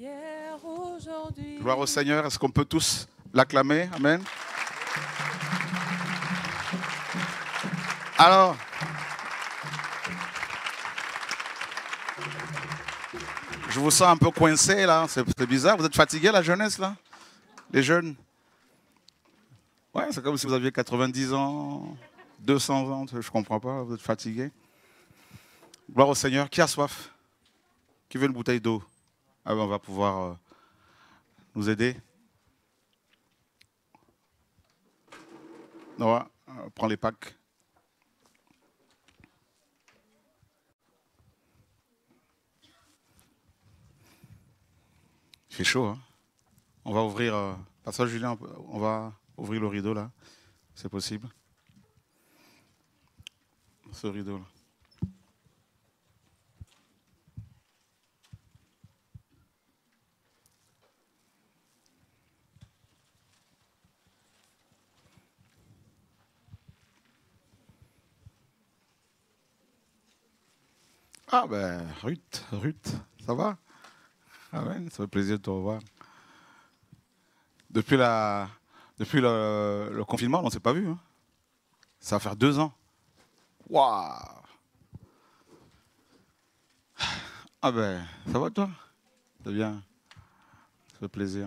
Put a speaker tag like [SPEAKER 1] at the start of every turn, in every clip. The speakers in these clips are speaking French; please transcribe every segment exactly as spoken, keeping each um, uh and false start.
[SPEAKER 1] hier, aujourd'hui.
[SPEAKER 2] Gloire au Seigneur. Est-ce qu'on peut tous l'acclamer? Amen. Alors, je vous sens un peu coincé là, c'est bizarre. Vous êtes fatigué la jeunesse là? Les jeunes? Ouais, c'est comme si vous aviez quatre-vingt-dix ans, deux cents ans, je ne comprends pas, vous êtes fatigué. Gloire au Seigneur. Qui a soif? Qui veut une bouteille d'eau? Ah ben, on va pouvoir euh, nous aider. Noah, euh, prends les packs. Il fait chaud, hein? On va ouvrir... Euh, Pasteur Julien, on va ouvrir le rideau, là. C'est possible. Ce rideau, là. Ah ben, Ruth, Ruth, ça va? Amen, ça fait plaisir de te revoir. Depuis, la, depuis le, le confinement, on ne s'est pas vu. Hein. Ça va faire deux ans. Waouh! Ah ben, ça va toi? C'est bien. Ça fait plaisir.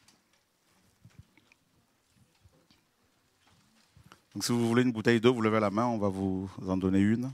[SPEAKER 2] Donc si vous voulez une bouteille d'eau, vous levez la main, on va vous en donner une.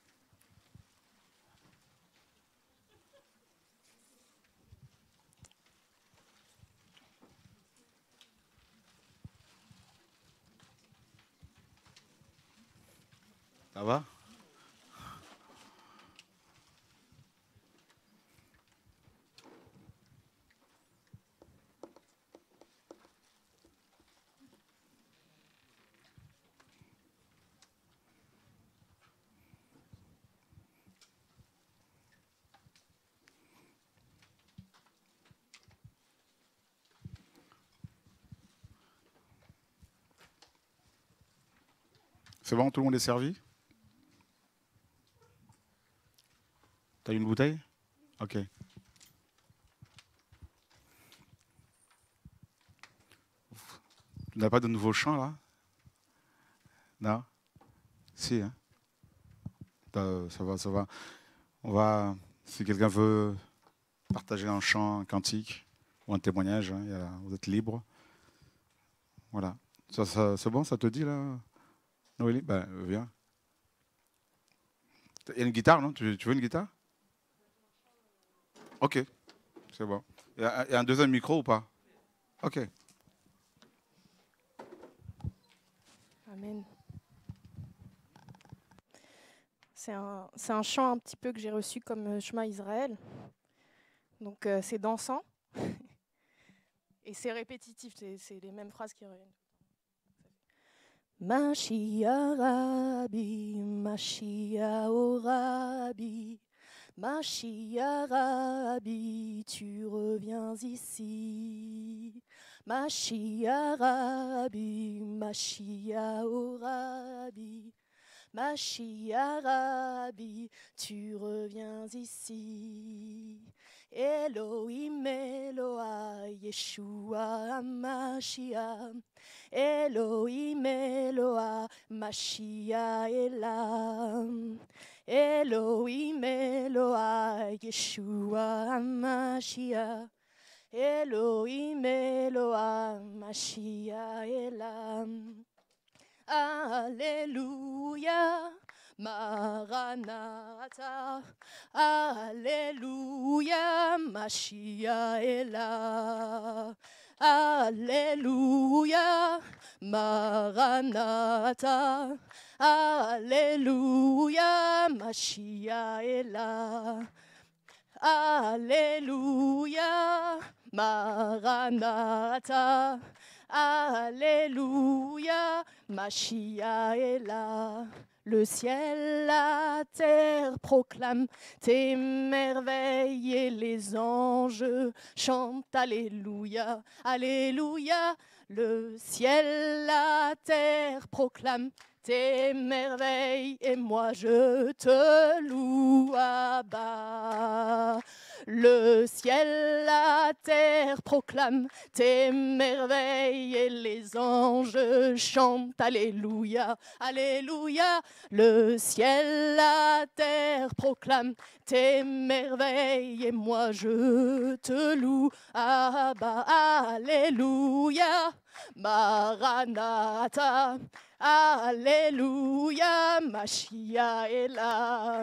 [SPEAKER 2] Ça va? C'est bon, tout le monde est servi? T'as une bouteille? Ok. Tu n'as pas de nouveau chant là? Non? Si, hein? Ça va, ça va. On va, si quelqu'un veut partager un chant, un cantique ou un témoignage, hein, il y a, vous êtes libre. Voilà. Ça, ça, c'est bon, ça te dit là, Noélie? Ben, viens. Il y a une guitare, non? Tu, tu veux une guitare? Ok, c'est bon. Il y, a, il y a un deuxième micro ou pas? Ok.
[SPEAKER 1] Amen. C'est un, c'est un chant un petit peu que j'ai reçu comme Shema Israël. Donc euh, c'est dansant. Et c'est répétitif, c'est, c'est les mêmes phrases qui reviennent. Mashiach Rabbi, Mashiach oh Rabbi, Mashiach Rabbi, tu reviens ici. Mashiach Rabbi, Mashiach oh Rabbi, Mashiach Rabbi, tu reviens ici. Elohim Eloah, Yeshua Mashiach. Elohim Eloah, Mashiach Elam. Elohim Eloah, Yeshua Mashiach. Elohim Eloah, Mashiach Elam. Alléluia, Maranatha. Alléluia, Mashiach est là. Alléluia, Maranatha. Alléluia, Mashiach est là. Alléluia, Maranatha. Alléluia, Mashiach est là. Le ciel, la terre proclament tes merveilles et les anges chantent Alléluia, Alléluia. Le ciel, la terre proclament tes merveilles et moi je te loue, Abba. Le ciel, la terre proclament tes merveilles et les anges chantent. Alléluia, alléluia. Le ciel, la terre proclament tes merveilles et moi je te loue. Abba, alléluia. Maranatha, alléluia, Mashiach est là.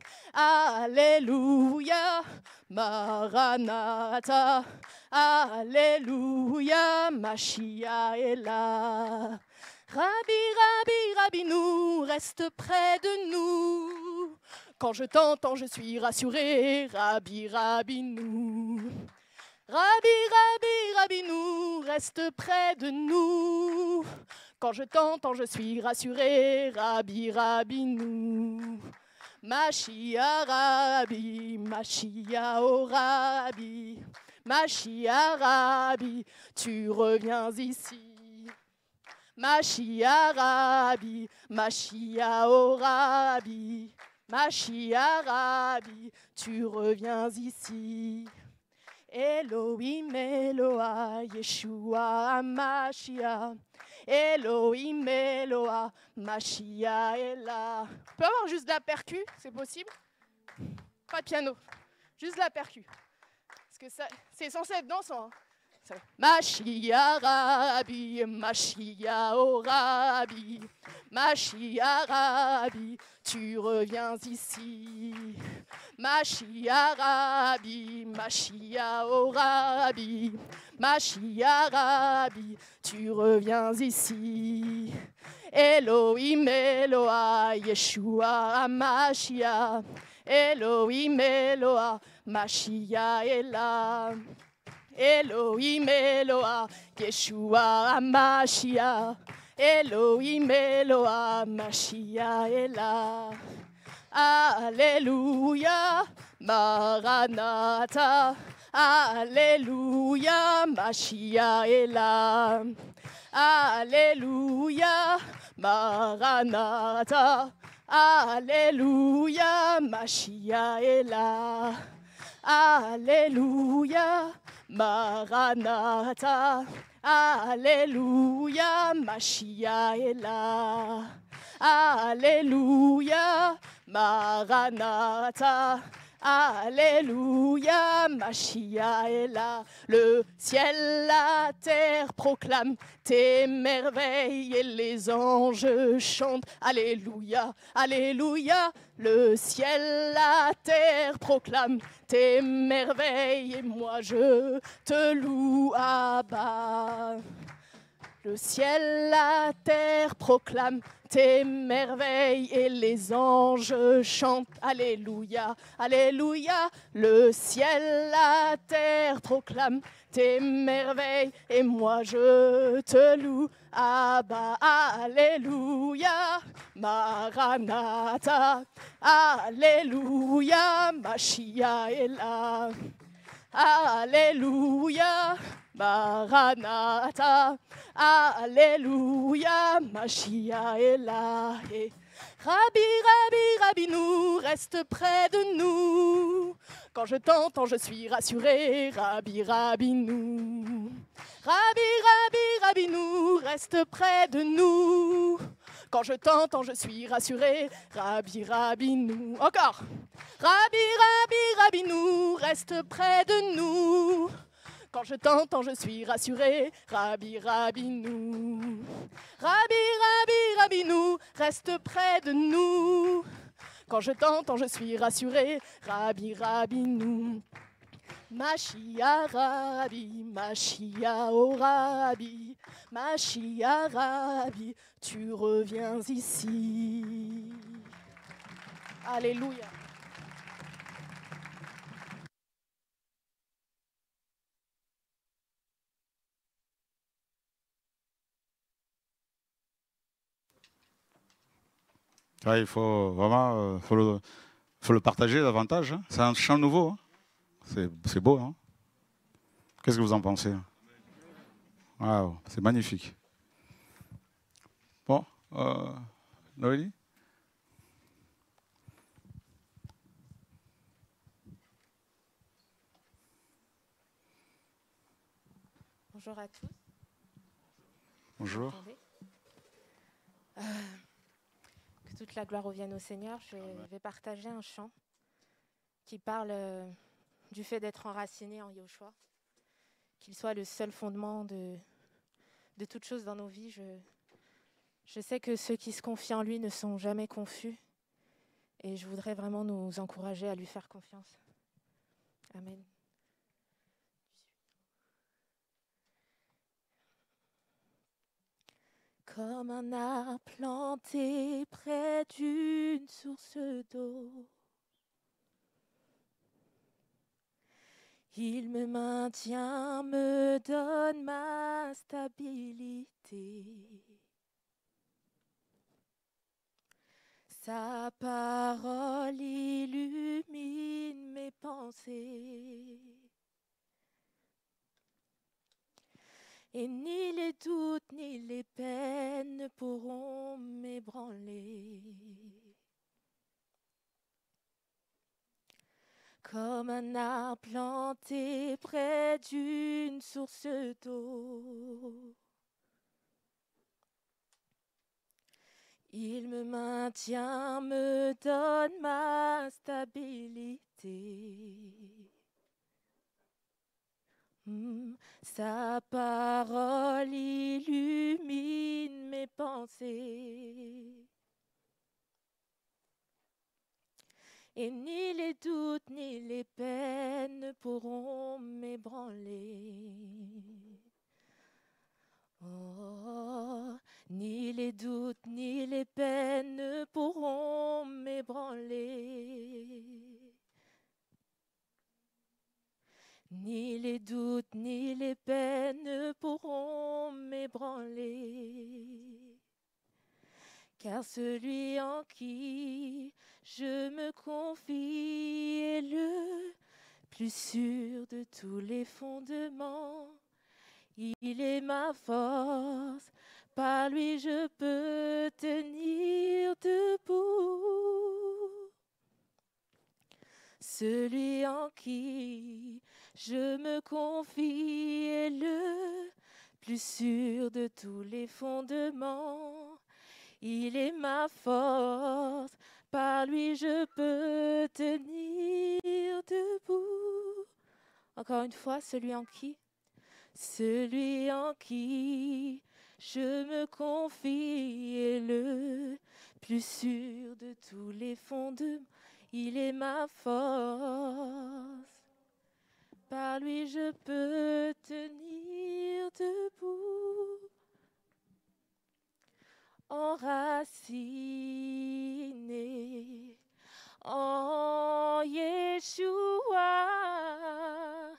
[SPEAKER 1] Alléluia, Maranatha, alléluia, Mashiach est là. Rabbi, Rabbi, Rabbinou, reste près de nous. Quand je t'entends, je suis rassuré, Rabbi, Rabbinou. Rabbi, Rabbi, Rabbinou, reste près de nous. Quand je t'entends, je suis rassuré, Rabbi, Rabbinou. Mashiach Rabbi, Mashiach oh Rabbi, Mashiach Rabbi, tu reviens ici. Mashiach Rabbi, Mashiach oh Rabbi, Mashiach Rabbi, tu reviens ici. Elohim, Eloah, Yeshua, Mashiach. Elohim, Eloah, Mashiach est là. On peut avoir juste de la percu, c'est possible? Pas de piano, juste de la percu. Parce que ça, c'est censé être dansant. Hein. Mashiach Rabbi, Mashiach oh Rabbi, Mashiach Rabbi, tu reviens ici. Mashiach Rabbi, Mashiach oh Rabbi, Mashiach Rabbi, tu reviens ici. Elohim, Eloah, Yeshua, Mashiach. Elohim, Eloah, Mashiach est là. Elohim, Eloah, Yeshua, Mashiach. Elohim, Eloah, Mashiach est là. Alléluia, Maranatha. Alléluia, Mashiach est là. Alléluia, Maranatha. Alléluia, Mashiach est là. Alléluia, Maranatha. Alléluia, Mashiach est là. Alléluia, Maranatha. Alléluia, Mashiach est là. Le ciel, la terre proclament tes merveilles et les anges chantent. Alléluia, alléluia. Le ciel, la terre proclament tes merveilles et moi je te loue, Abba. Le ciel, la terre proclament tes merveilles et les anges chantent. Alléluia, alléluia. Le ciel, la terre proclament tes merveilles et moi je te loue. Abba, alléluia. Maranatha, alléluia. Mashiach est là. Alléluia. Maranatha, alléluia, Mashiach est là. Et Rabbi, Rabbi, Rabbinou, reste près de nous. Quand je t'entends, je suis rassuré, Rabbi, Rabbinou. Rabbi, Rabbi, Rabbinou, reste près de nous. Quand je t'entends, je suis rassuré, Rabbi, Rabbinou. Encore. Rabbi, Rabbi, Rabbinou, reste près de nous. Quand je t'entends, je suis rassuré, Rabbi, Rabbinou. Rabbi, Rabbi, Rabbinou, reste près de nous. Quand je t'entends, je suis rassuré, Rabbi, Rabbinou. Mashiach Rabbi, Mashiach oh Rabbi, Mashiach Rabbi, tu reviens ici. Alléluia.
[SPEAKER 2] Ouais, il faut vraiment euh, faut le, faut le partager davantage. Hein. C'est un chant nouveau. Hein. C'est beau. Hein. Qu'est-ce que vous en pensez? Wow, c'est magnifique. Bon, euh, Noélie?
[SPEAKER 3] Bonjour à tous.
[SPEAKER 2] Bonjour.
[SPEAKER 3] Euh, que toute la gloire revienne au Seigneur. Je vais partager un chant qui parle euh, du fait d'être enraciné en Yahushua, qu'il soit le seul fondement de, de toute chose dans nos vies. Je, je sais que ceux qui se confient en lui ne sont jamais confus et je voudrais vraiment nous encourager à lui faire confiance. Amen. Comme un arbre planté près d'une source d'eau, il me maintient, me donne ma stabilité. Sa parole illumine mes pensées. Et ni les doutes ni les peines ne pourront m'ébranler. Comme un arbre planté près d'une source d'eau, il me maintient, me donne ma stabilité. Mm. Sa parole illumine mes pensées. Et ni les doutes ni les peines ne pourront m'ébranler. Oh, ni les doutes ni les peines ne pourront m'ébranler. Ni les doutes ni les peines ne pourront m'ébranler. Car celui en qui je me confie est le plus sûr de tous les fondements. Il est ma force, par lui je peux tenir debout. Celui en qui je me confie est le plus sûr de tous les fondements. Il est ma force, par lui je peux tenir debout. Encore une fois, celui en qui, celui en qui je me confie est le plus sûr de tous les fondements. Il est ma force, par lui je peux tenir debout. Enraciné en Yeshua,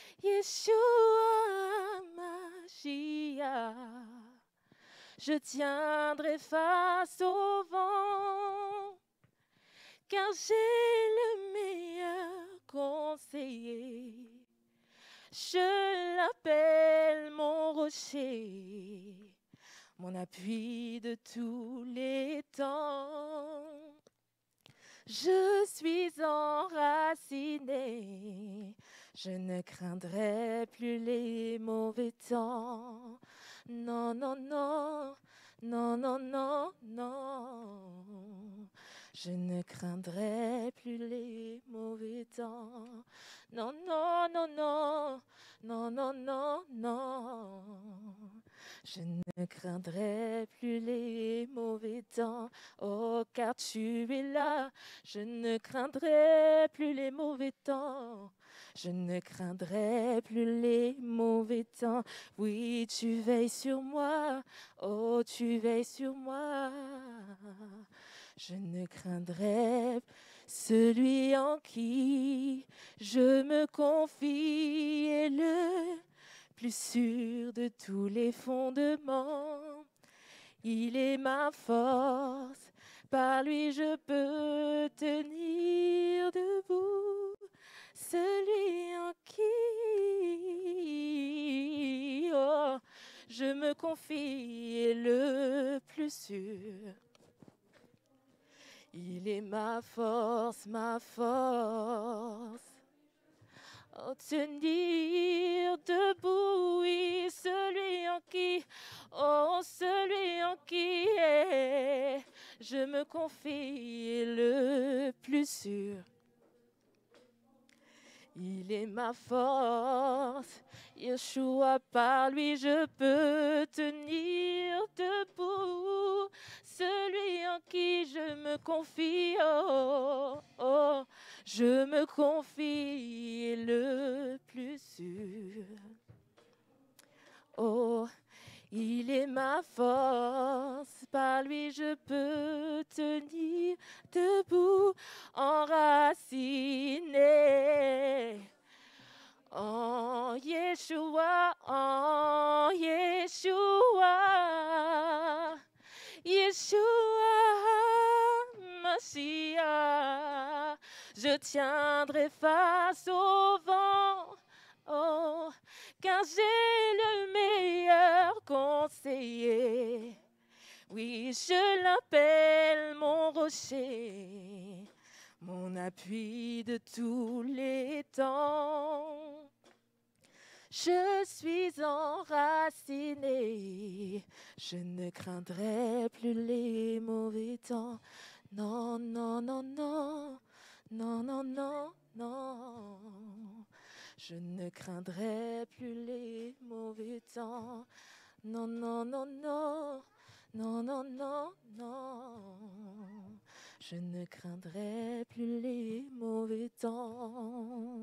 [SPEAKER 3] Yeshua Mashiach, je tiendrai face au vent, car j'ai le meilleur conseiller. Je l'appelle mon rocher, mon appui de tous les temps. Je suis enraciné, je ne craindrai plus les mauvais temps. Non, non, non, non, non, non, non. Je ne craindrai plus les mauvais temps. Non, non, non, non, non, non, non, non. Je ne craindrai plus les mauvais temps. Oh, car tu es là. Je ne craindrai plus les mauvais temps. Je ne craindrai plus les mauvais temps. Oui, tu veilles sur moi. Oh, tu veilles sur moi. Je ne craindrai celui en qui je me confie est le plus sûr de tous les fondements. Il est ma force, par lui je peux tenir debout. Celui en qui oh, je me confie est le plus sûr. Il est ma force, ma force. Oh, tenir debout, oui, je me confie le plus sûr. Il est ma force, Yeshua, par lui je peux tenir debout. Celui en qui je me confie, oh, oh, je me confie le plus sûr. Oh, il est ma force, par lui je peux tenir debout, enraciné. En Yeshua, en Yeshua, Yeshua, Mashiach, je tiendrai face au vent, oh, car j'ai le meilleur conseiller. Oui, je l'appelle mon rocher, mon appui de tous les temps. Je suis enraciné, je ne craindrai plus les mauvais temps. Non, non, non, non, non, non, non, non. Je ne craindrai plus les mauvais temps. Non, non, non, non, non, non, non, non. Je ne craindrai plus les mauvais temps.